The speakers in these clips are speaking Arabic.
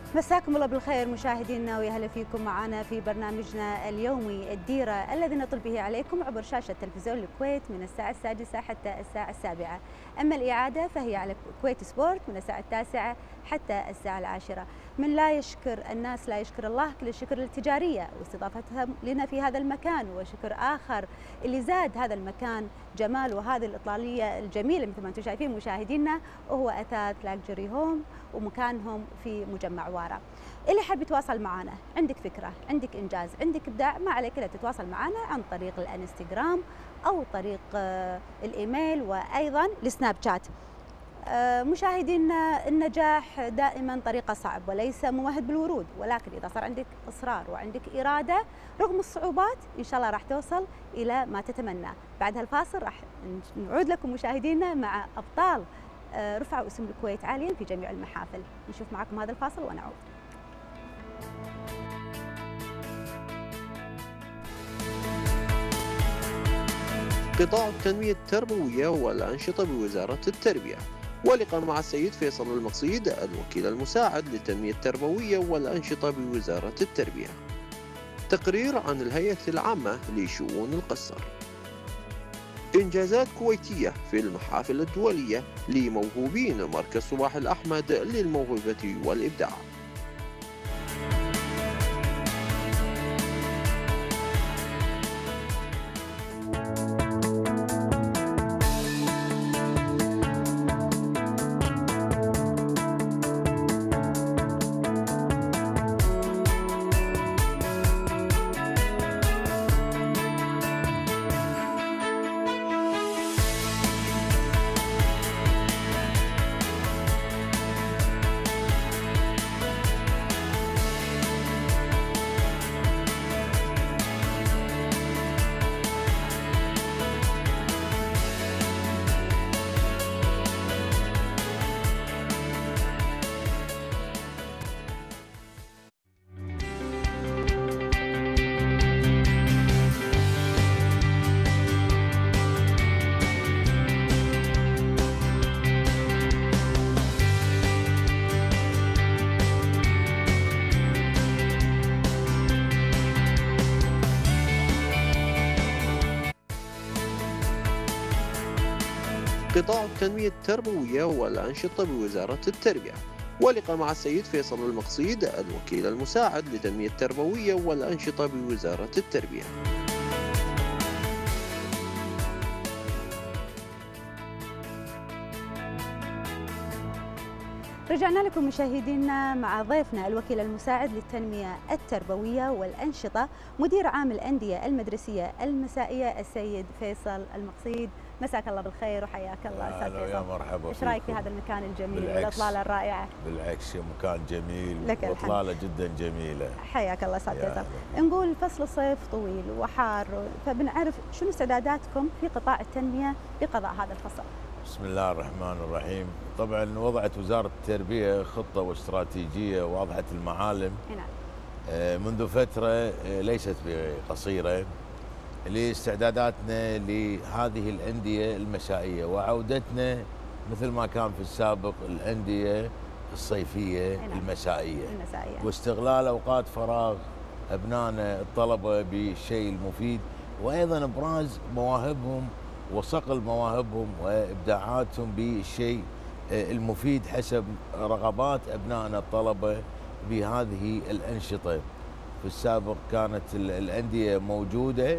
مساكم الله بالخير مشاهدينا، ويا هلا فيكم معنا في برنامجنا اليومي الديرة الذي نطل به عليكم عبر شاشة تلفزيون الكويت من الساعة 6 حتى الساعة 7. أما الإعادة فهي على كويت سبورت من الساعة 9 حتى الساعة 10. من لا يشكر الناس لا يشكر الله، كل الشكر للتجارية واستضافتها لنا في هذا المكان، وشكر آخر اللي زاد هذا المكان جمال وهذه الإطلالية الجميلة مثل ما أنتم شايفين مشاهدينا، وهو أثاث لاكجري هوم ومكانهم في مجمع وارا. اللي حاب يتواصل معنا، عندك فكرة، عندك إنجاز، عندك إبداع، ما عليك إلا تتواصل معنا عن طريق الانستغرام أو طريق الإيميل وأيضا السناب شات. مشاهدينا، النجاح دائما طريقة صعب وليس ممهد بالورود، ولكن إذا صار عندك إصرار وعندك إرادة رغم الصعوبات إن شاء الله راح توصل إلى ما تتمنى. بعد هالفاصل راح نعود لكم مشاهدينا مع أبطال رفعوا اسم الكويت عاليا في جميع المحافل. نشوف معكم هذا الفاصل ونعود. قطاع التنمية التربوية والأنشطة بوزارة التربية، ولقاء مع السيد فيصل المقصيد الوكيل المساعد للتنمية التربوية والأنشطة بوزارة التربية. تقرير عن الهيئة العامة لشؤون القصر. إنجازات كويتية في المحافل الدولية لموهوبين مركز صباح الأحمد للموهبة والإبداع. قطاع التنمية التربوية والأنشطة بوزارة التربية، ولقاء مع السيد فيصل المقصيد الوكيل المساعد للتنمية التربوية والأنشطة بوزارة التربية. رجعنا لكم مشاهدينا مع ضيفنا الوكيل المساعد للتنمية التربوية والأنشطة مدير عام الأندية المدرسية المسائية السيد فيصل المقصيد. مساك الله بالخير وحياك الله استاذ فيصل. يا مرحبا. ايش رايك في هذا المكان الجميل والاطلاله الرائعه؟ بالعكس مكان جميل واطلاله جدا جميله. حياك الله استاذ فيصل. نقول فصل الصيف طويل وحار، فبنعرف شنو استعداداتكم في قطاع التنميه لقضاء هذا الفصل؟ بسم الله الرحمن الرحيم. طبعا وضعت وزاره التربيه خطه واستراتيجيه واضحه المعالم منذ فتره ليست بقصيره لاستعداداتنا لهذه الأندية المسائية وعودتنا مثل ما كان في السابق الأندية الصيفية المسائية، واستغلال أوقات فراغ أبنائنا الطلبة بالشيء المفيد، وأيضا إبراز مواهبهم وصقل مواهبهم وإبداعاتهم بالشيء المفيد حسب رغبات أبنائنا الطلبة بهذه الأنشطة. في السابق كانت الأندية موجودة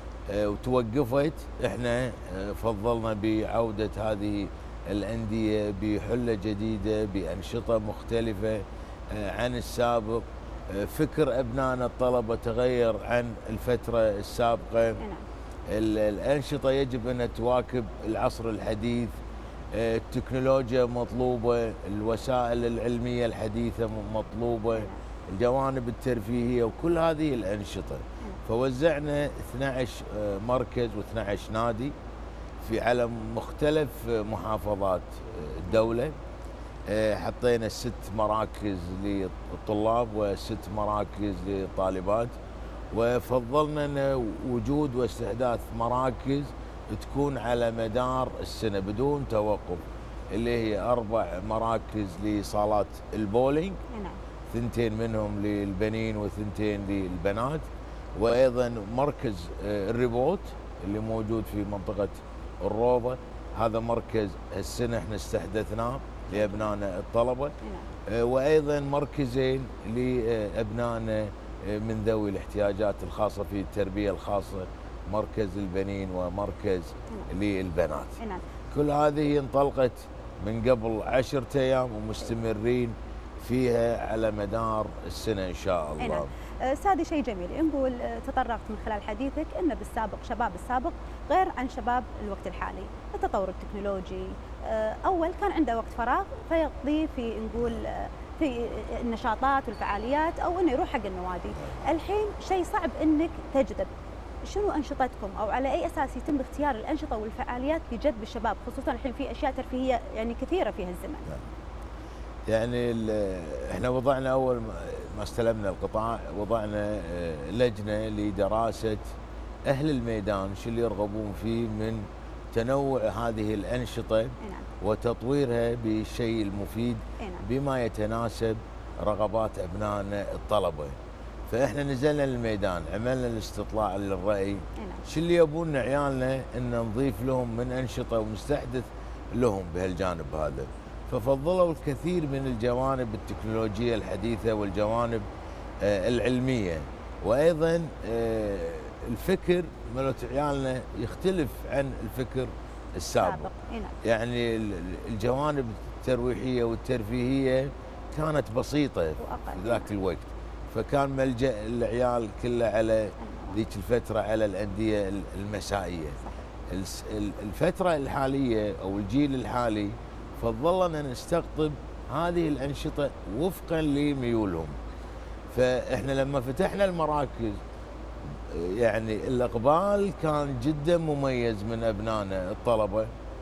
وتوقفت، احنا فضلنا بعودة هذه الأندية بحلة جديدة بأنشطة مختلفة عن السابق. فكر أبنائنا الطلبة تغير عن الفترة السابقة. الأنشطة يجب أن تواكب العصر الحديث، التكنولوجيا مطلوبة، الوسائل العلمية الحديثة مطلوبة، الجوانب الترفيهية وكل هذه الأنشطة. فوزعنا 12 مركز و12 نادي على مختلف محافظات الدولة. حطينا 6 مراكز للطلاب و6 مراكز للطالبات، وفضلنا أن وجود واستحداث مراكز تكون على مدار السنة بدون توقف، اللي هي 4 مراكز لصالات البولينج 2 منهم للبنين و2 للبنات، وايضا مركز الريبوت اللي موجود في منطقه الروضه، هذا مركز السنه احنا استحدثناه لابنائنا الطلبه، وايضا مركزين لابنائنا من ذوي الاحتياجات الخاصه في التربيه الخاصه، مركز البنين ومركز للبنات. كل هذه انطلقت من قبل 10 ايام ومستمرين فيها على مدار السنه ان شاء الله. استاذي شيء جميل، نقول تطرقت من خلال حديثك ان بالسابق شباب السابق غير عن شباب الوقت الحالي، التطور التكنولوجي اول كان عنده وقت فراغ فيقضيه في نقول في النشاطات والفعاليات او انه يروح حق النوادي، الحين شيء صعب انك تجذب، شنو انشطتكم او على اي اساس يتم اختيار الانشطه والفعاليات لجذب الشباب، خصوصا الحين في اشياء ترفيهيه يعني كثيره في هالزمن؟ يعني احنا وضعنا اول ما استلمنا القطاع وضعنا لجنه لدراسه اهل الميدان شو اللي يرغبون فيه من تنوع هذه الانشطه وتطويرها بالشيء المفيد بما يتناسب رغبات ابنائنا الطلبه. فاحنا نزلنا للميدان، عملنا الاستطلاع للراي شو اللي يبون عيالنا ان نضيف لهم من انشطه ونستحدث لهم بهالجانب هذا. ففضلوا الكثير من الجوانب التكنولوجيه الحديثه والجوانب العلميه، وايضا الفكر مالت عيالنا يختلف عن الفكر السابق. يعني الجوانب الترويحيه والترفيهيه كانت بسيطه في ذاك الوقت، فكان ملجأ العيال كله على ذيك الفتره على الانديه المسائيه. الفتره الحاليه او الجيل الحالي فضلنا نستقطب هذه الانشطه وفقا لميولهم. فاحنا لما فتحنا المراكز يعني الاقبال كان جدا مميز من ابنائنا الطلبه،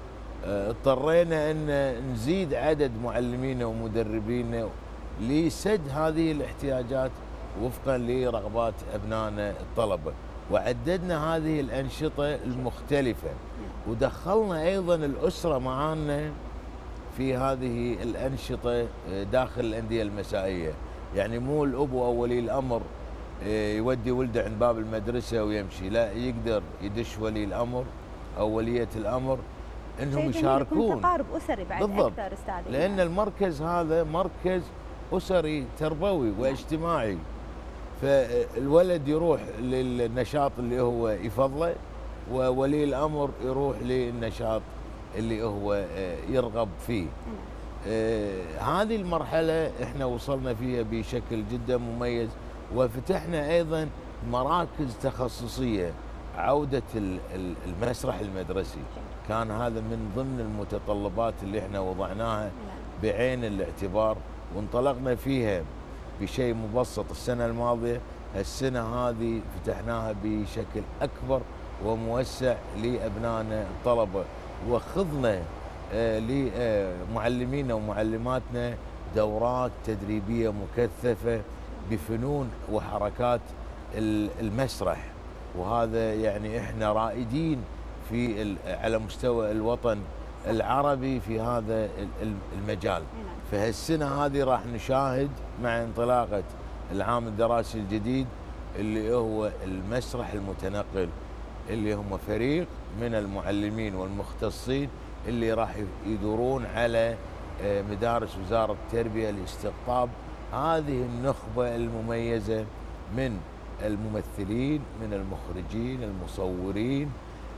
اضطرينا ان نزيد عدد معلمينا ومدربينا لسد هذه الاحتياجات وفقا لرغبات ابنائنا الطلبه، وعددنا هذه الانشطه المختلفه، ودخلنا ايضا الاسره معانا في هذه الانشطه داخل الانديه المسائيه. يعني مو الاب او ولي الامر يودي ولده عند باب المدرسه ويمشي، لا، يقدر يدش ولي الامر او وليه الامر انهم يشاركون. تقارب اسري بعد بالضبط. اكثر استاذي، لان المركز هذا مركز اسري تربوي واجتماعي، فالولد يروح للنشاط اللي هو يفضله وولي الامر يروح للنشاط اللي هو يرغب فيه. هذه المرحله احنا وصلنا فيها بشكل جدا مميز، وفتحنا ايضا مراكز تخصصيه. عوده المسرح المدرسي كان هذا من ضمن المتطلبات اللي احنا وضعناها بعين الاعتبار، وانطلقنا فيها بشيء مبسط السنه الماضيه. السنه هذه فتحناها بشكل اكبر وموسع لابنائنا الطلبه، وخضنا لمعلمينا ومعلماتنا دورات تدريبيه مكثفه بفنون وحركات المسرح، وهذا يعني احنا رائدين في على مستوى الوطن العربي في هذا المجال. فهالسنه هذه راح نشاهد مع انطلاقه العام الدراسي الجديد اللي هو المسرح المتنقل، اللي هم فريق من المعلمين والمختصين اللي راح يدورون على مدارس وزاره التربيه لاستقطاب هذه النخبه المميزه من الممثلين، من المخرجين، المصورين،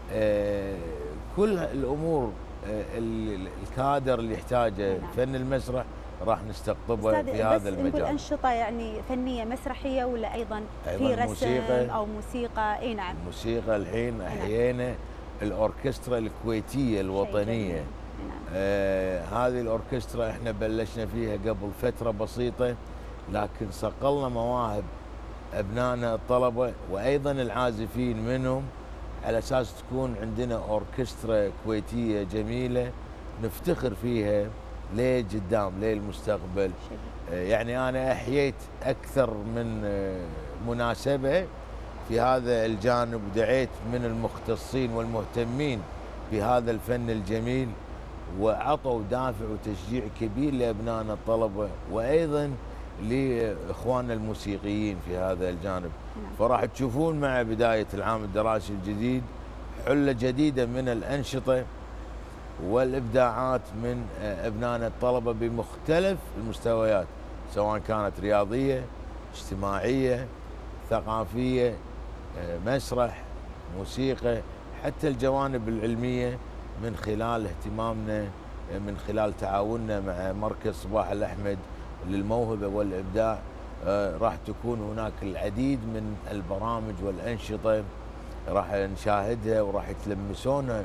كل الامور الكادر اللي يحتاجه فن المسرح راح نستقطبه في هذا المجال. نقول انشطه يعني فنيه مسرحيه ولا ايضا في رسم موسيقى او موسيقى؟ اي نعم، الموسيقى الحين احيينا الاوركسترا الكويتيه الوطنيه. هذه الاوركسترا احنا بلشنا فيها قبل فتره بسيطه، لكن صقلنا مواهب ابنائنا الطلبه وايضا العازفين منهم على اساس تكون عندنا اوركسترا كويتيه جميله نفتخر فيها لقدام للمستقبل. يعني انا احييت اكثر من مناسبه في هذا الجانب، ودعيت من المختصين والمهتمين بهذا الفن الجميل، وعطوا دافع وتشجيع كبير لابنائنا الطلبه، وايضا لاخواننا الموسيقيين في هذا الجانب. نعم. فراح تشوفون مع بدايه العام الدراسي الجديد حله جديده من الانشطه والابداعات من ابنائنا الطلبه بمختلف المستويات، سواء كانت رياضيه، اجتماعيه، ثقافيه، مسرح، موسيقى، حتى الجوانب العلميه، من خلال اهتمامنا، من خلال تعاوننا مع مركز صباح الأحمد للموهبة والإبداع. راح تكون هناك العديد من البرامج والأنشطة راح نشاهدها وراح يتلمسونها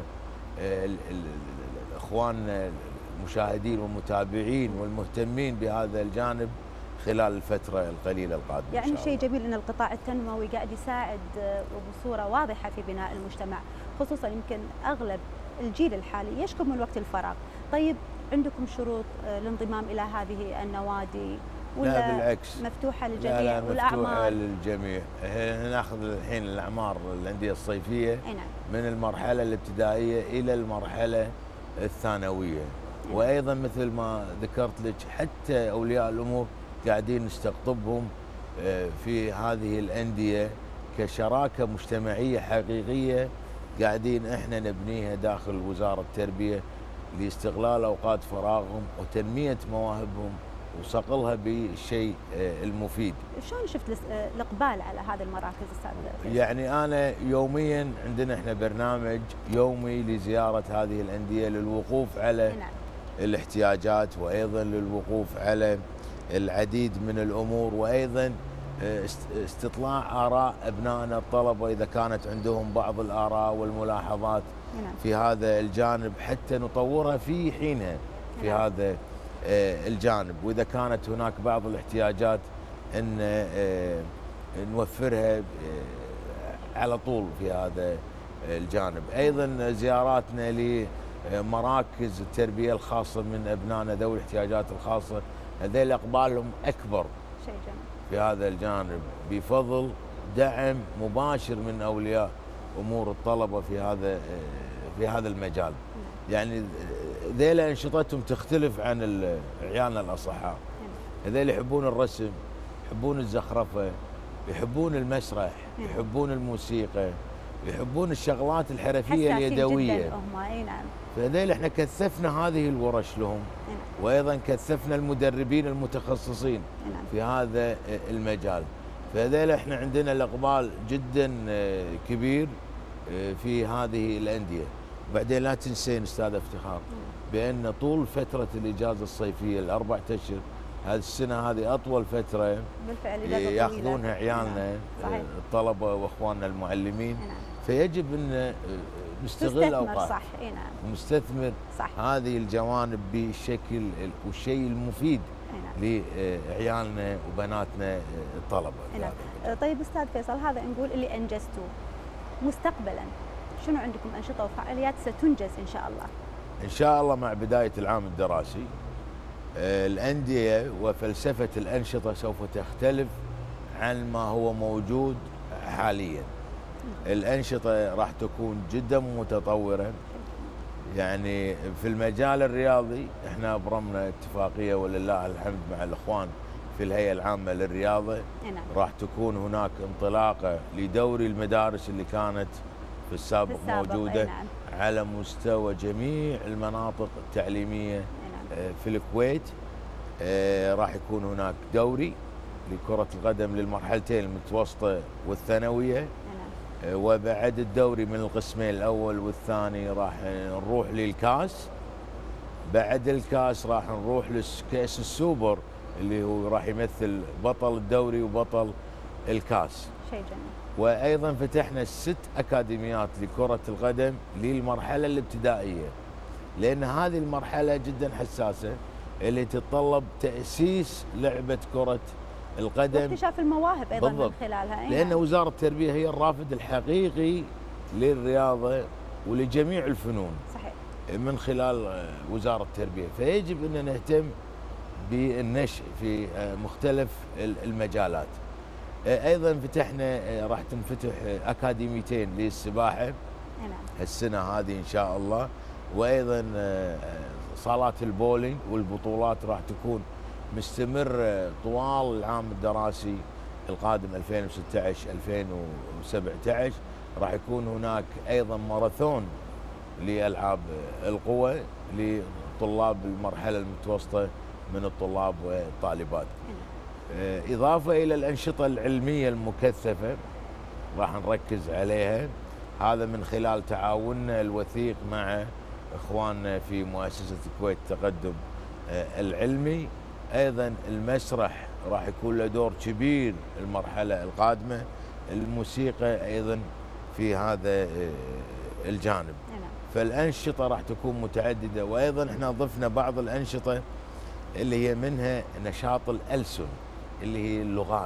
اخواننا المشاهدين والمتابعين والمهتمين بهذا الجانب خلال الفترة القليلة القادمة. يعني شيء جميل ان القطاع التنموي قاعد يساعد بصورة واضحة في بناء المجتمع، خصوصا يمكن اغلب الجيل الحالي يشكو من وقت الفراغ. طيب عندكم شروط الانضمام الى هذه النوادي ولا لا بالعكس مفتوحة للجميع؟ لا مفتوحة والأعمار للجميع. ناخذ الحين الأعمار الأندية الصيفية نعم. من المرحلة الابتدائية إلى المرحلة الثانوية. نعم. وأيضا مثل ما ذكرت لك حتى أولياء الأمور قاعدين نستقطبهم في هذه الأندية كشراكة مجتمعية حقيقية قاعدين احنا نبنيها داخل وزارة التربية لاستغلال أوقات فراغهم وتنمية مواهبهم وصقلها بالشيء المفيد. شلون شفت الإقبال على هذه المراكز أستاذ؟ يعني أنا يوميا عندنا احنا برنامج يومي لزيارة هذه الأندية للوقوف على نعم. الاحتياجات، وأيضا للوقوف على العديد من الأمور، وأيضا استطلاع آراء أبنائنا الطلبة إذا كانت عندهم بعض الآراء والملاحظات في هذا الجانب حتى نطورها في حينها في هذا الجانب، وإذا كانت هناك بعض الاحتياجات أن نوفرها على طول في هذا الجانب. أيضا زياراتنا لمراكز التربية الخاصة من أبنائنا ذوي الاحتياجات الخاصة، هذيل أقبالهم أكبر شيء جميل في هذا الجانب بفضل دعم مباشر من أولياء أمور الطلبة في هذا المجال. يعني ذيل أنشطتهم تختلف عن عيالنا الأصحاء. هذيل يحبون الرسم، يحبون الزخرفة، يحبون المسرح، يحبون الموسيقى، يحبون الشغلات الحرفية اليدوية. نعم. فهذيل احنا كثفنا هذه الورش لهم، وايضا كثفنا المدربين المتخصصين في هذا المجال. فهذيل احنا عندنا الاقبال جدا كبير في هذه الانديه. وبعدين لا تنسين استاذ افتخار بان طول فتره الاجازه الصيفيه الاربع اشهر هذه السنه هذه اطول فتره بالفعل ياخذونها عيالنا الطلبه واخواننا المعلمين. فيجب ان نستغل اوقات صح. ونستثمر هذه الجوانب بالشكل والشيء المفيد لعيالنا وبناتنا الطلبه. طيب استاذ فيصل، هذا نقول اللي انجزتوه، مستقبلا شنو عندكم انشطه وفعاليات ستنجز ان شاء الله؟ ان شاء الله مع بدايه العام الدراسي الانديه وفلسفه الانشطه سوف تختلف عن ما هو موجود حاليا. الأنشطة راح تكون جدا متطورة. يعني في المجال الرياضي احنا ابرمنا اتفاقية ولله الحمد مع الإخوان في الهيئة العامة للرياضة. راح تكون هناك انطلاقة لدوري المدارس اللي كانت في السابق موجودة على مستوى جميع المناطق التعليمية في الكويت. راح يكون هناك دوري لكرة القدم للمرحلتين المتوسطة والثانوية، وبعد الدوري من القسمين الأول والثاني راح نروح للكاس. بعد الكاس راح نروح لكأس السوبر اللي هو راح يمثل بطل الدوري وبطل الكاس. شيء جميل. وأيضا فتحنا 6 أكاديميات لكرة القدم للمرحلة الابتدائية، لأن هذه المرحلة جدا حساسة اللي تتطلب تأسيس لعبة كرة القدم واكتشاف المواهب ايضا بالضبط. من خلالها. لان وزاره التربيه هي الرافد الحقيقي للرياضه ولجميع الفنون. صحيح. من خلال وزاره التربيه، فيجب ان نهتم بالنشء في مختلف المجالات. ايضا فتحنا راح تنفتح اكاديميتين للسباحه السنه هذه ان شاء الله، وايضا صالات البولينج والبطولات راح تكون مستمر طوال العام الدراسي القادم 2016-2017. راح يكون هناك ايضا ماراثون لالعاب القوى لطلاب المرحله المتوسطه من الطلاب والطالبات. اضافه الى الانشطه العلميه المكثفه راح نركز عليها، هذا من خلال تعاوننا الوثيق مع اخواننا في مؤسسه الكويت التقدم العلمي. ايضا المسرح راح يكون له دور كبير المرحله القادمه، الموسيقى ايضا في هذا الجانب. فالانشطه راح تكون متعدده، وايضا احنا ضفنا بعض الانشطه اللي هي منها نشاط الالسن اللي هي اللغات،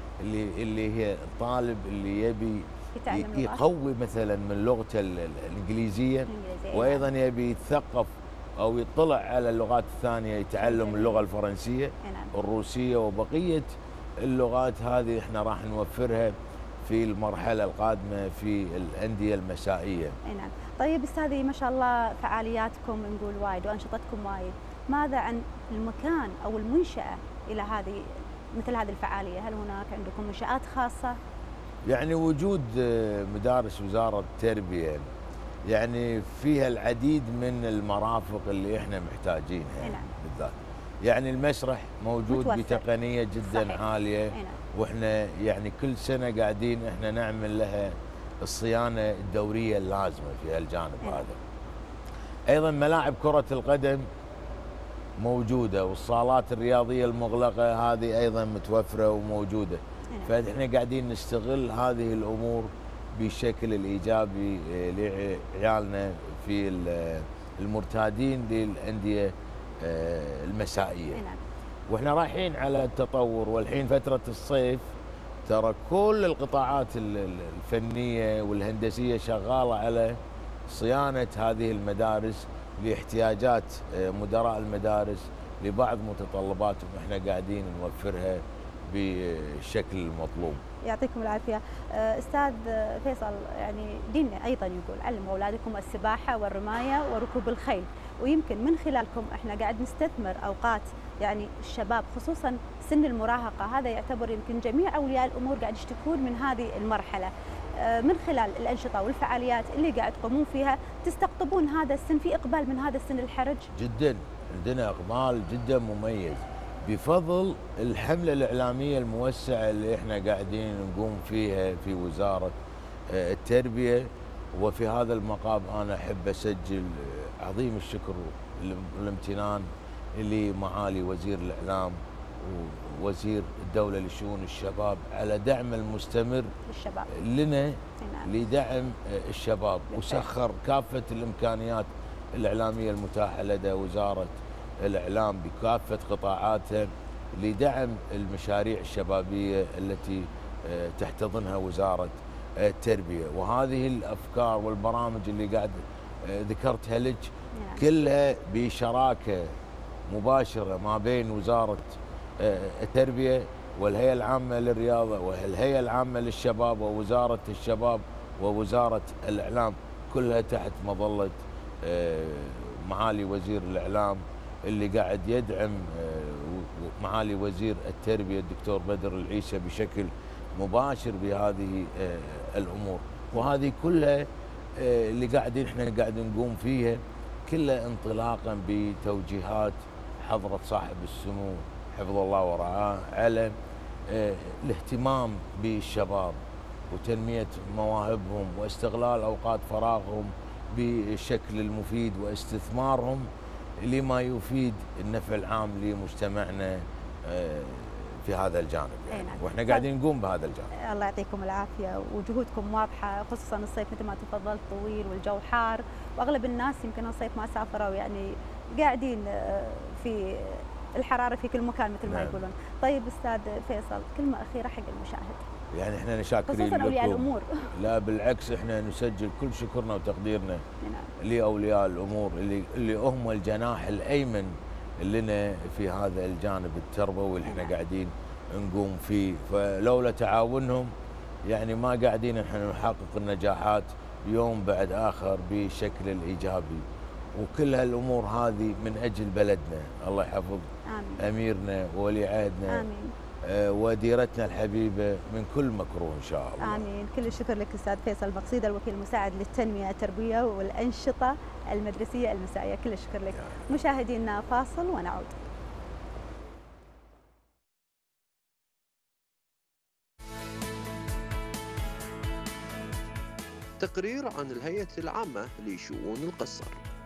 اللي هي الطالب اللي يبي يقوي مثلا من لغته الانجليزيه، وايضا يبي يتثقف او يطلع على اللغات الثانيه، يتعلم اللغه الفرنسيه، الروسيه وبقيه اللغات. هذه احنا راح نوفرها في المرحله القادمه في الانديه المسائيه. نعم. طيب استاذي، ما شاء الله فعالياتكم نقول وايد وانشطتكم وايد، ماذا عن المكان او المنشاه الى هذه مثل هذه الفعاليه؟ هل هناك عندكم منشآت خاصه؟ يعني وجود مدارس وزاره التربيه يعني فيها العديد من المرافق اللي احنا محتاجينها. نعم. بالذات يعني المسرح موجود متوفر بتقنيه جدا صحيح. عاليه. نعم. واحنا يعني كل سنه قاعدين احنا نعمل لها الصيانه الدوريه اللازمه في هالجانب. نعم. هذا ايضا ملاعب كره القدم موجوده، والصالات الرياضيه المغلقه هذه ايضا متوفره وموجوده. فاحنا قاعدين نستغل هذه الامور بشكل الايجابي لعيالنا في المرتادين للانديه المسائيه. واحنا رايحين على التطور، والحين فتره الصيف ترى كل القطاعات الفنيه والهندسيه شغاله على صيانه هذه المدارس لاحتياجات مدراء المدارس لبعض متطلباتهم، احنا قاعدين نوفرها بالشكل المطلوب. يعطيكم العافيه. استاذ فيصل، يعني ديننا ايضا يقول علموا اولادكم السباحه والرمايه وركوب الخيل، ويمكن من خلالكم احنا قاعد نستثمر اوقات يعني الشباب خصوصا سن المراهقه، هذا يعتبر يمكن جميع اولياء الامور قاعد يشتكون من هذه المرحله. من خلال الانشطه والفعاليات اللي قاعد تقومون فيها تستقطبون هذا السن، في اقبال من هذا السن الحرج؟ جدا، عندنا اقبال جدا مميز بفضل الحمله الاعلاميه الموسعه اللي احنا قاعدين نقوم فيها في وزاره التربيه. وفي هذا المقام انا احب اسجل عظيم الشكر والامتنان لمعالي وزير الاعلام ووزير الدوله لشؤون الشباب على دعم المستمر للشباب لنا لدعم الشباب، وسخر كافه الامكانيات الاعلاميه المتاحه لدى وزاره الاعلام بكافه قطاعاتها لدعم المشاريع الشبابيه التي تحتضنها وزاره التربيه. وهذه الافكار والبرامج اللي قاعد ذكرتها لك كلها بشراكه مباشره ما بين وزاره التربيه والهيئه العامه للرياضه والهيئه العامه للشباب ووزاره الشباب ووزاره الاعلام، كلها تحت مظله معالي وزير الاعلام اللي قاعد يدعم معالي وزير التربيه الدكتور بدر العيسى بشكل مباشر بهذه الامور. وهذه كلها اللي قاعدين احنا قاعد نقوم فيها كلها انطلاقا بتوجيهات حضره صاحب السمو حفظه الله ورعاه على الاهتمام بالشباب وتنميه مواهبهم واستغلال اوقات فراغهم بالشكل المفيد واستثمارهم لما يفيد النفع العام لمجتمعنا في هذا الجانب يعني. واحنا قاعدين نقوم بهذا الجانب. الله يعطيكم العافيه، وجهودكم واضحه خصوصا الصيف مثل ما تفضلت طويل والجو حار، واغلب الناس يمكن الصيف ما سافروا يعني قاعدين في الحراره في كل مكان مثل ما يقولون. طيب استاذ فيصل، كلمه اخيره حق المشاهد. يعني احنا شاكرين خصوصا اولياء الامور. لا بالعكس، احنا نسجل كل شكرنا وتقديرنا لاولياء الامور اللي هم الجناح الايمن لنا في هذا الجانب التربوي اللي احنا قاعدين نقوم فيه. فلولا تعاونهم يعني ما قاعدين احنا نحقق النجاحات يوم بعد اخر بالشكل الايجابي. وكل هالامور هذه من اجل بلدنا. الله يحفظ آمين. أميرنا وولي عهدنا آمين. وديرتنا الحبيبة من كل مكروه إن شاء الله. آمين. كل الشكر لك أستاذ فيصل المقصيد، الوكيل المساعد للتنمية التربوية والأنشطة المدرسية المسائية، كل الشكر لك. مشاهدينا فاصل ونعود. تقرير عن الهيئة العامة لشؤون القصر.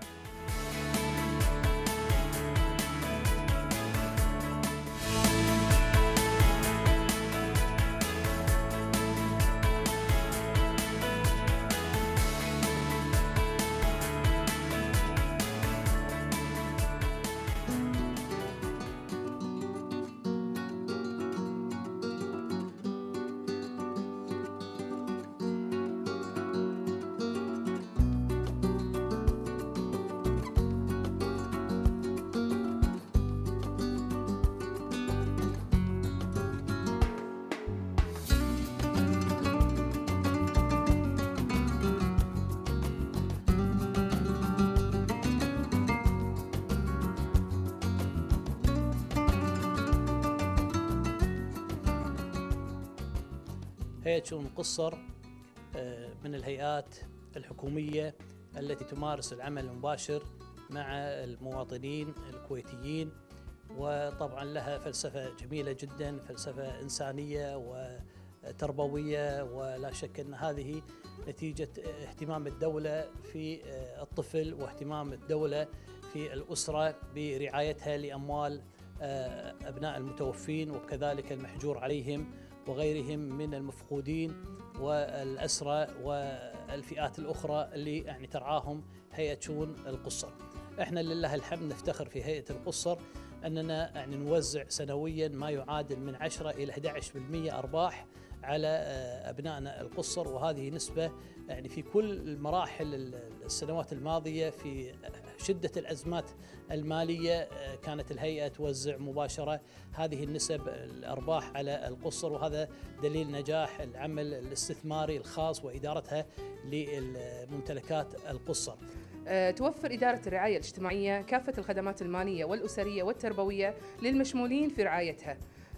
هيئة شؤون القصر من الهيئات الحكومية التي تمارس العمل المباشر مع المواطنين الكويتيين، وطبعا لها فلسفة جميلة جدا، فلسفة إنسانية وتربوية، ولا شك أن هذه نتيجة اهتمام الدولة في الطفل واهتمام الدولة في الأسرة برعايتها لأموال أبناء المتوفين وكذلك المحجور عليهم وغيرهم من المفقودين والأسرى والفئات الأخرى اللي يعني ترعاهم هيئة شؤون القصر. احنا لله الحمد نفتخر في هيئة القصر أننا يعني نوزع سنويا ما يعادل من 10 إلى 11% أرباح على أبنائنا القصر، وهذه نسبة يعني في كل مراحل السنوات الماضية في شدة الأزمات المالية كانت الهيئة توزع مباشرة هذه النسب الأرباح على القصر، وهذا دليل نجاح العمل الاستثماري الخاص وإدارتها لممتلكات القصر. توفر إدارة الرعاية الاجتماعية كافة الخدمات المالية والأسرية والتربوية للمشمولين في رعايتها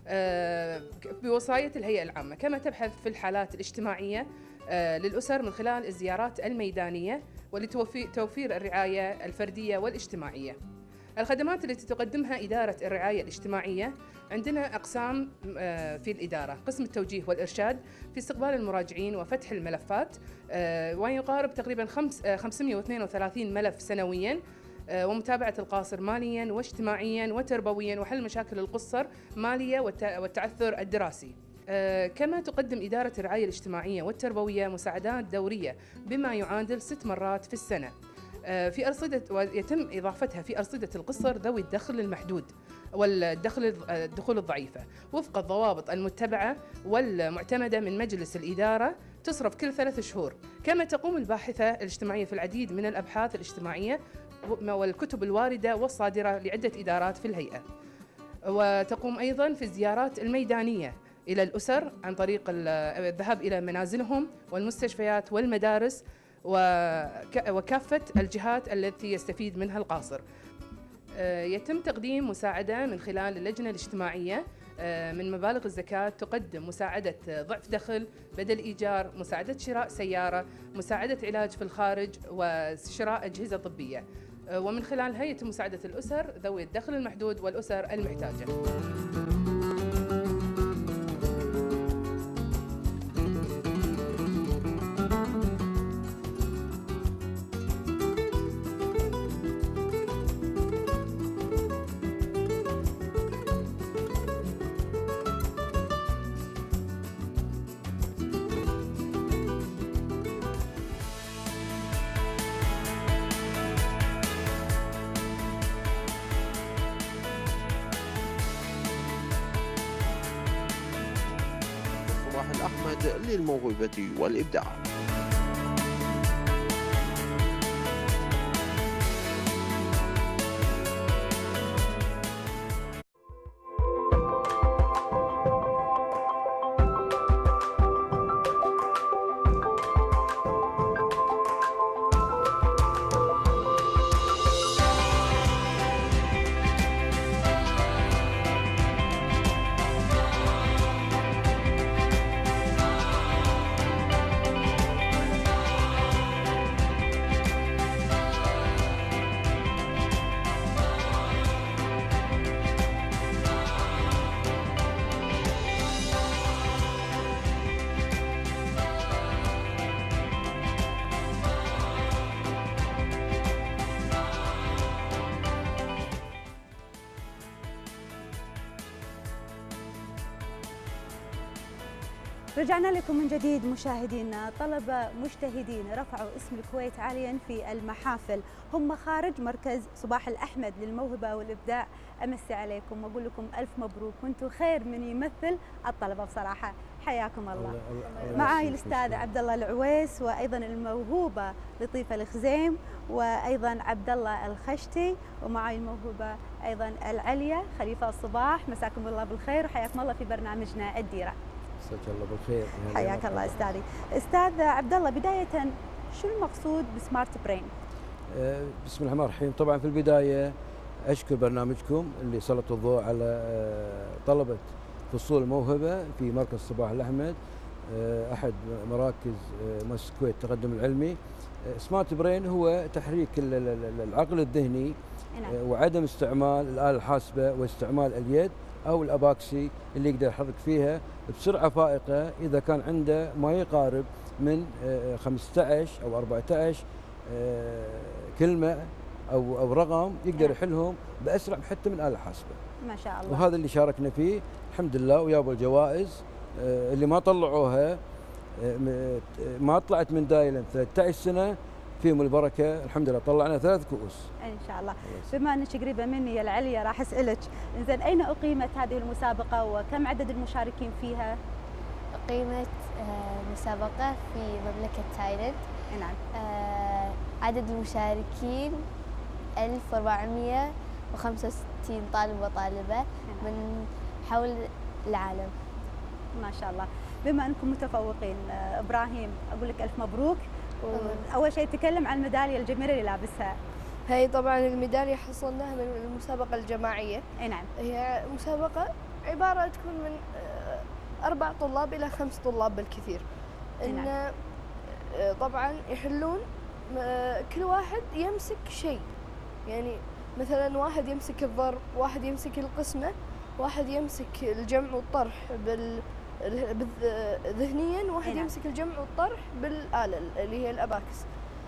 بوصاية الهيئة العامة، كما تبحث في الحالات الاجتماعية للأسر من خلال الزيارات الميدانية ولتوفير الرعاية الفردية والاجتماعية. الخدمات التي تقدمها إدارة الرعاية الاجتماعية: عندنا أقسام في الإدارة: قسم التوجيه والإرشاد في استقبال المراجعين وفتح الملفات، ويقارب تقريبا 532 ملف سنوياً، ومتابعة القاصر مالياً واجتماعياً وتربوياً، وحل مشاكل القصر مالية والتعثر الدراسي. كما تقدم إدارة الرعاية الاجتماعية والتربوية مساعدات دورية بما يعادل 6 مرات في السنة في أرصدة، ويتم إضافتها في أرصدة القصر ذوي الدخل المحدود والدخول الضعيفة وفق الضوابط المتبعة والمعتمدة من مجلس الإدارة، تصرف كل 3 شهور. كما تقوم الباحثة الاجتماعية في العديد من الأبحاث الاجتماعية والكتب الواردة والصادرة لعدة إدارات في الهيئة، وتقوم أيضاً في الزيارات الميدانية إلى الأسر عن طريق الذهاب إلى منازلهم والمستشفيات والمدارس وكافة الجهات التي يستفيد منها القاصر. يتم تقديم مساعدة من خلال اللجنة الاجتماعية من مبالغ الزكاة، تقدم مساعدة ضعف دخل، بدل إيجار، مساعدة شراء سيارة، مساعدة علاج في الخارج، وشراء أجهزة طبية، ومن خلال هيئة مساعدة الأسر ذوي الدخل المحدود والأسر المحتاجة. أحمد للموهبة والإبداع. رجعنا لكم من جديد مشاهدينا. طلبة مجتهدين رفعوا اسم الكويت عاليا في المحافل، هم خارج مركز صباح الأحمد للموهبة والإبداع. أمسي عليكم وأقول لكم ألف مبروك، وأنتم خير من يمثل الطلبة بصراحة. حياكم الله. معاي الأستاذ عبد الله العويس، وأيضا الموهوبة لطيفة الخزيم، وأيضا عبد الله الخشتي، ومعاي الموهوبة أيضا العليا خليفة الصباح. مساكم الله بالخير وحياكم الله في برنامجنا الديرة. مساك الله بالخير. حياك الله استاذي. استاذ عبد الله، بدايه شو المقصود بسمارت برين؟ بسم الله الرحمن الرحيم. طبعا في البدايه اشكر برنامجكم اللي سلط الضوء على طلبه فصول الموهبه في مركز صباح الاحمد، احد مراكز مؤسسه الكويت التقدم العلمي. سمارت برين هو تحريك العقل الذهني وعدم استعمال الاله الحاسبه واستعمال اليد او الاباكسي اللي يقدر يحرك فيها بسرعه فائقه اذا كان عنده ما يقارب من 15 او 14 كلمه او رقم يقدر يحلهم باسرع حتى من اله الحاسبه. ما شاء الله. وهذا اللي شاركنا فيه الحمد لله، ويابوا الجوائز اللي ما طلعوها. ما طلعت من دايلن 13 سنه فيهم البركه الحمد لله، طلعنا 3 كؤوس ان شاء الله. بما انك قريبه مني يا العليا راح اسالك، زين اين اقيمت هذه المسابقه وكم عدد المشاركين فيها؟ أقيمت مسابقة في مملكة تايلاند. نعم. عدد المشاركين 1465 طالب وطالبة من حول العالم. ما شاء الله. بما انكم متفوقين، ابراهيم اقول لك الف مبروك. اول شيء تكلم عن الميداليه الجميله اللي لابسها. هي طبعا الميداليه حصلناها من المسابقه الجماعيه. اي نعم. هي مسابقه عباره تكون من 4 طلاب الى 5 طلاب بالكثير. ان طبعا يحلون، كل واحد يمسك شيء، يعني مثلا واحد يمسك الضرب، واحد يمسك القسمه، واحد يمسك الجمع والطرح ذهنيا، واحد يمسك الجمع والطرح بالآلة اللي هي الأباكس.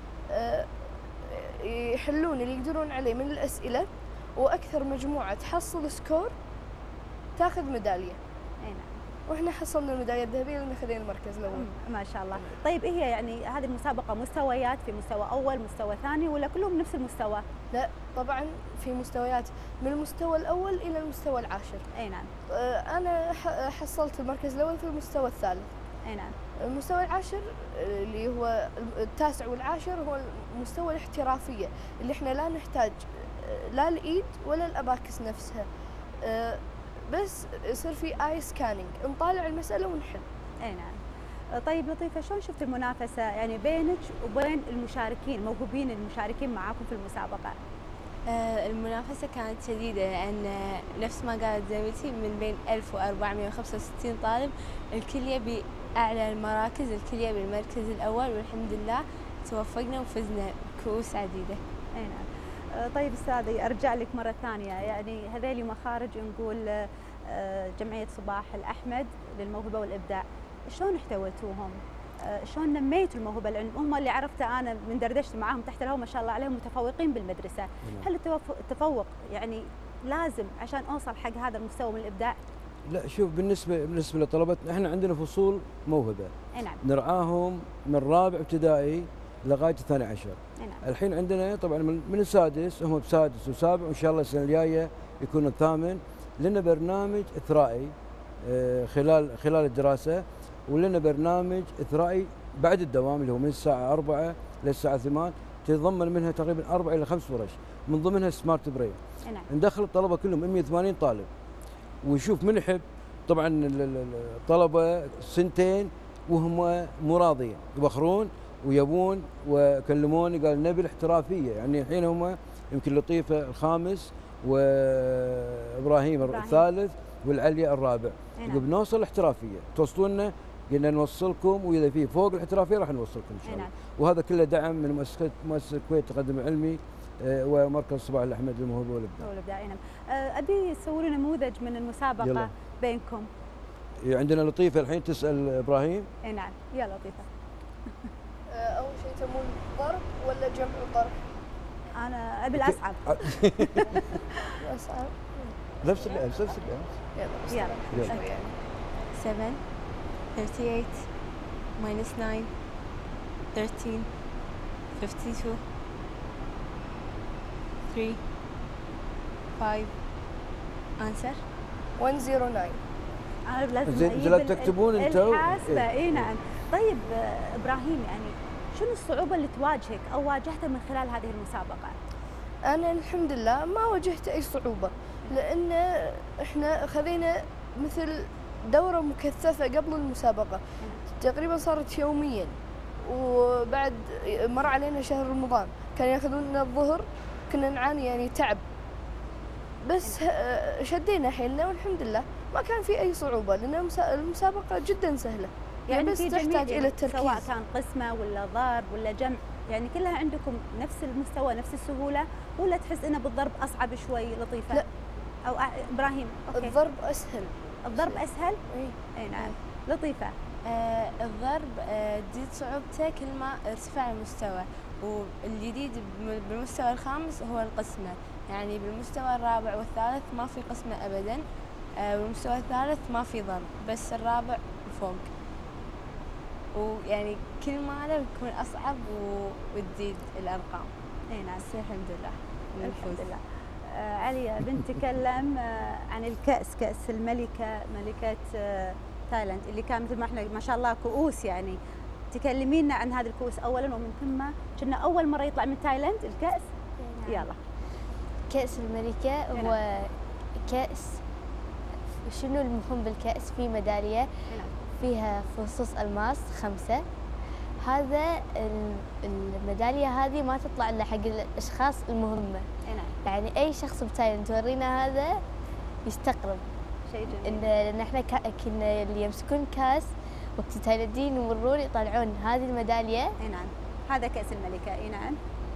يحلون اللي يقدرون عليه من الأسئلة، وأكثر مجموعة تحصل سكور تاخذ ميدالية. أي نعم. وإحنا حصلنا الميدالية الذهبية لأن خذينا المركز الأول. ما شاء الله. طيب هي يعني هذه المسابقة مستويات، في مستوى أول مستوى ثاني ولا كلهم نفس المستوى؟ لا طبعا في مستويات من المستوى الأول إلى المستوى العاشر. أي نعم. أنا حصلت المركز الأول في المستوى الثالث. أي نعم. المستوى العاشر اللي هو التاسع والعاشر هو مستوى الاحترافية، اللي احنا لا نحتاج لا الإيد ولا الأباكس نفسها، بس يصير في آي سكانينج، نطالع المسألة ونحل. أي نعم. طيب لطيفة، شلون شفت المنافسة يعني بينك وبين المشاركين الموهوبين المشاركين معاكم في المسابقة؟ المنافسة كانت شديدة، لأن نفس ما قالت زميلتي من بين 1465 طالب الكل يبي أعلى المراكز، الكل يبي المركز الأول، والحمد لله توفقنا وفزنا بكؤوس عديدة. أي نعم. طيب أستاذي أرجع لك مرة ثانية، يعني هذيلي مخارج نقول جمعية صباح الأحمد للموهبة والإبداع، شلون احتويتوهم؟ شلون نميتوا الموهبة؟ لأن هم اللي عرفته أنا من دردشت معاهم تحت الهواء ما شاء الله عليهم متفوقين بالمدرسة. هل التفوق يعني لازم عشان أوصل حق هذا المستوى من الإبداع؟ لا شوف، بالنسبة لطلبتنا احنا عندنا فصول موهبة. أي نعم. نرعاهم من رابع ابتدائي لغاية الثاني عشر. أي نعم. الحين عندنا طبعا من السادس، هم بسادس وسابع، وإن شاء الله السنة الجاية يكونوا الثامن. لنا برنامج إثرائي خلال الدراسة، ولنا برنامج إثرائي بعد الدوام اللي هو من الساعة 4 للساعة 8، تتضمن منها تقريبا 4 إلى 5 ورش، من ضمنها سمارت برين. نعم. ندخل الطلبة كلهم 180 طالب، ونشوف من يحب. طبعا الطلبة سنتين وهم مو راضيين، يبخرون ويبون وكلموني قال نبي الاحترافية. يعني الحين هم يمكن لطيفة الخامس وإبراهيم الثالث والعليا الرابع. يقول بنوصل الاحترافية، توصلونا، قلنا نوصلكم، واذا في فوق الاحترافيه راح نوصلكم ان شاء الله. وهذا كله دعم من مؤسسه الكويت التقدم العلمي ومركز صباح الاحمد للموهبه والابداع. نعم. ابي تسوون نموذج من المسابقه يلا. بينكم. عندنا لطيفه الحين تسال ابراهيم. اي نعم، يا لطيفه. اول شيء تبون ضرب ولا جمع وطرح؟ انا ابي الاصعب. الاصعب نفس اللي امس. يلا 7 38 minus 9 13 52 3 5 answer 109. عارف لازم زين أجيب لا تكتبون انتم. الحاسبة. اي نعم. طيب ابراهيم، يعني شنو الصعوبة اللي تواجهك او واجهتها من خلال هذه المسابقة؟ أنا الحمد لله ما واجهت أي صعوبة، لأن إحنا خذينا مثل دورة مكثفة قبل المسابقة، تقريبا صارت يوميا، وبعد مر علينا شهر رمضان كان ياخذوننا الظهر، كنا نعاني يعني تعب، بس شدينا حيلنا والحمد لله ما كان في أي صعوبة، لأن المسابقة جدا سهلة، يعني بس في تحتاج جميع إلى التركيز، سواء كان قسمة ولا ضرب ولا جمع، يعني كلها عندكم نفس المستوى نفس السهولة، ولا تحس انه بالضرب اصعب شوي لطيفة؟ لا. او ابراهيم اوكي. الضرب أسهل. الضرب اسهل؟ إيه. اي نعم. لطيفة. الضرب تزيد صعوبته كل ما ارتفع المستوى، والجديد بالمستوى الخامس هو القسمة، يعني بالمستوى الرابع والثالث ما في قسمة أبدا، والمستوى الثالث ما في ضرب، بس الرابع فوق، ويعني كل مرة بتكون أصعب وتزيد الأرقام. اي نعم. بس الحمد لله الحمد لله. عليا بنتكلم عن الكأس، كأس الملكة، ملكة تايلاند، اللي كان مثل ما احنا ما شاء الله كؤوس، يعني تكلمينا عن هذه الكؤوس اولا، ومن ثم كنا اول مرة يطلع من تايلاند الكأس. يلا. كأس الملكة هو كأس، شنو المهم بالكأس؟ في ميدالية فيها فصوص ألماس 5، هذا الميدالية هذه ما تطلع إلا حق الأشخاص المهمة، يعني أي شخص بتايلاند تورينا هذا يستقرب. شيء جميل. لأن احنا كنا اللي يمسكون كاس وقت التايلانديين يمرون يطلعون هذه الميدالية. اي نعم. هذا كأس الملكة. اي نعم.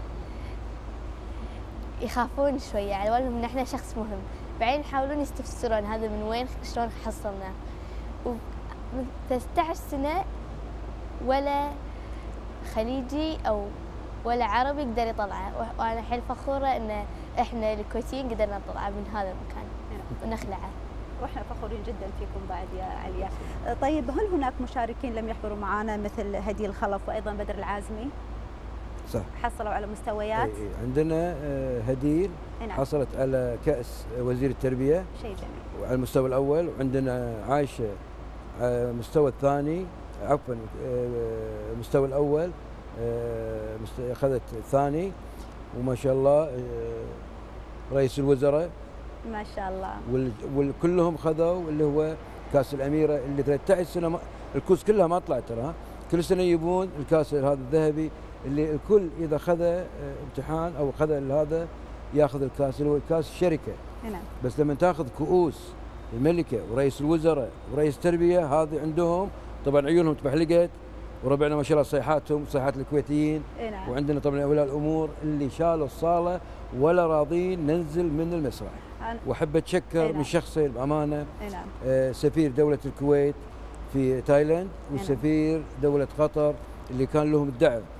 يخافون شوية على بالهم إن احنا شخص مهم، بعدين يحاولون يستفسرون هذا من وين، شلون حصلناه. ومن 13 سنة ولا خليجي أو ولا عربي يقدر يطلعه، وأنا حيل فخورة إن إحنا الكويتيين قدرنا نطلعه من هذا المكان ونخلعه. واحنا فخورين جدا فيكم بعد يا عليا. طيب هل هناك مشاركين لم يحضروا معنا مثل هدي الخلف وايضا بدر العازمي؟ صح. حصلوا على مستويات؟ عندنا هديل حصلت على كأس وزير التربية، شيء جميل، على المستوى الأول، وعندنا عايشة على المستوى الثاني، عفوا المستوى الأول أخذت الثاني، وما شاء الله رئيس الوزراء ما شاء الله وكلهم خذوا اللي هو كاس الأميرة اللي 13 سنة الكوس كلها ما طلعت ترى، كل سنة يبون الكاس هذا الذهبي اللي الكل إذا خذ امتحان أو خذ هذا ياخذ الكاس اللي هو كاس الشركة. نعم. بس لما تاخذ كؤوس الملكة ورئيس الوزراء ورئيس التربية هذه عندهم طبعا عيونهم تبحلقت، وربعنا ما شاء الله صيحاتهم صيحات الكويتيين. نعم. وعندنا طبعا اولياء الامور اللي شالوا الصاله ولا راضين ننزل من المسرح. واحب اتشكر من شخصين بامانه، سفير دوله الكويت في تايلاند وسفير دوله قطر اللي كان لهم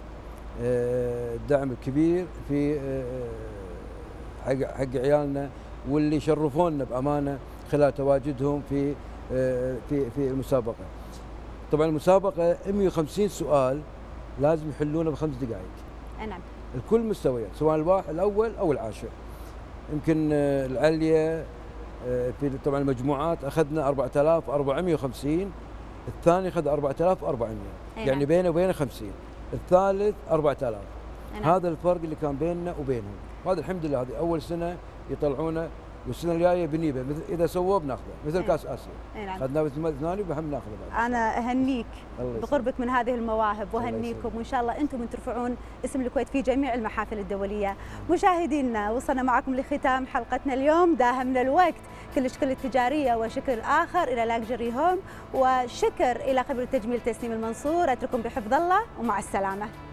الدعم الكبير في حق عيالنا، واللي شرفونا بامانه خلال تواجدهم في المسابقه. طبعا المسابقه 150 سؤال لازم يحلونه ب5 دقائق. نعم. الكل مستويات سواء الاول او العاشر. يمكن العليا في طبعا المجموعات اخذنا 4450، الثاني اخذ 4400، يعني بينه وبينه 50، الثالث 4000. هذا الفرق اللي كان بيننا وبينهم، وهذا الحمد لله هذه اول سنه يطلعونا، والسنه الجايه بنيبه اذا سووا بناخذه مثل كاس اسيا. اخذناه بالثاني وبهم ناخذه بعد. انا اهنيك بقربك من هذه المواهب، واهنيكم وان شاء الله انتم من ترفعون اسم الكويت في جميع المحافل الدوليه. مشاهدينا وصلنا معكم لختام حلقتنا اليوم، داهمنا الوقت. كل الشكر التجاريه وشكر الاخر الى لاكجري هوم، وشكر الى خبير التجميل تسنيم المنصور. اترككم بحفظ الله ومع السلامه.